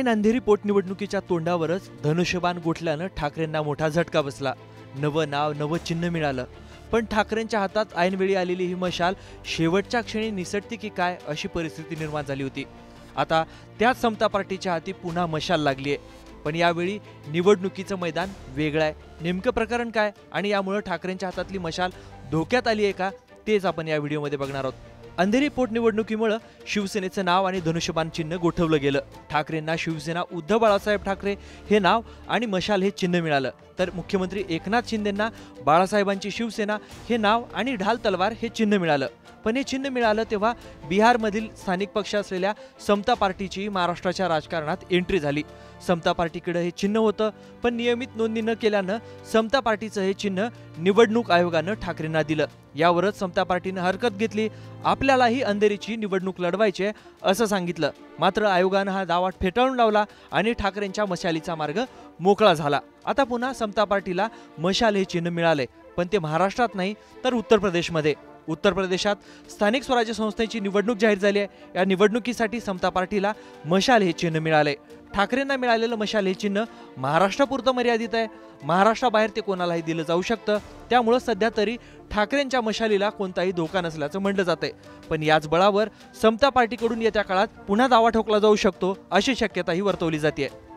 ऐन अंधेरी पोटनिवडणुकीच्या तोंडावरच धनुष्यबाण गोठल्यानं ठाकरेंना मोठा झटका बसला। नवं नाव नवं चिन्ह मिळालं, पण ठाकरेंच्या हातात ऐनवेळी आलेली ही मशाल शेवटच्या क्षणी निसटते की काय अशी परिस्थिती निर्माण झाली होती। आता त्याच समता पार्टीच्या हाती पुन्हा मशाल लागली आहे, पण यावेळी निवडणुकीचं मैदान वेगळं आहे। नेमकं प्रकरण काय आणि यामुळे ठाकरेंच्या हातातली मशाल धोक्यात आली आहे का, तेच आपण या व्हिडिओमध्ये बघणार आहोत। अंधेरी पोटनिवडणुकीमुळे शिवसेनेचं नाव आणि धनुष्यबाण चिन्ह गोठवलं गेलं। ठाकरेंना शिवसेना उद्धव बाळासाहेब ठाकरे हे नाव आणि मशाल हे चिन्ह मिळालं, तर मुख्यमंत्री एकनाथ शिंदेंना बाळासाहेबांची शिवसेना हे नाव आणि ढाल तलवार हे चिन्ह मिळालं। पण हे चिन्ह मिळालं तेव्हा बिहारमधील स्थानिक पक्ष असलेल्या समता पार्टीची महाराष्ट्राच्या राजकारणात एंट्री झाली। समता पार्टीकडे हे चिन्ह होतं, पण नियमित नोंदणी न केल्यानं समता पार्टीचं हे चिन्ह निवडणूक आयोगानं ठाकरेंना दिलं। यावरच समता पार्टीनं हरकत घेतली, आपल्यालाही अंधेरीची निवडणूक लढवायची आहे असं सांगितलं। मात्र आयोगानं हा दावा फेटाळून लावला आणि ठाकरेंच्या मशालीचा मार्ग मोकळा झाला। आता पुन्हा समता पार्टीला मशाल हे चिन्ह मिळाले, पण ते महाराष्ट्रात नाही तर उत्तर प्रदेशमध्ये। उत्तर प्रदेशात स्थानिक स्वराज्य संस्थेची निवडणूक जाहीर झाली आहे। या निवडणुकीसाठी समता पार्टीला मशाल हे चिन्ह मिळाले। ठाकरेंना मिळालेलं मशाल हे चिन्ह महाराष्ट्रापुरतं मर्यादित आहे, महाराष्ट्राबाहेर ते कोणालाही दिलं जाऊ शकतं। त्यामुळे सध्या तरी ठाकरेंच्या मशालीला कोणताही धोका नसल्याचं म्हटलं जातंय, पण याच बळावर समता पार्टीकडून येत्या काळात पुन्हा दावा ठोकला जाऊ शकतो अशी शक्यताही वर्तवली जाते।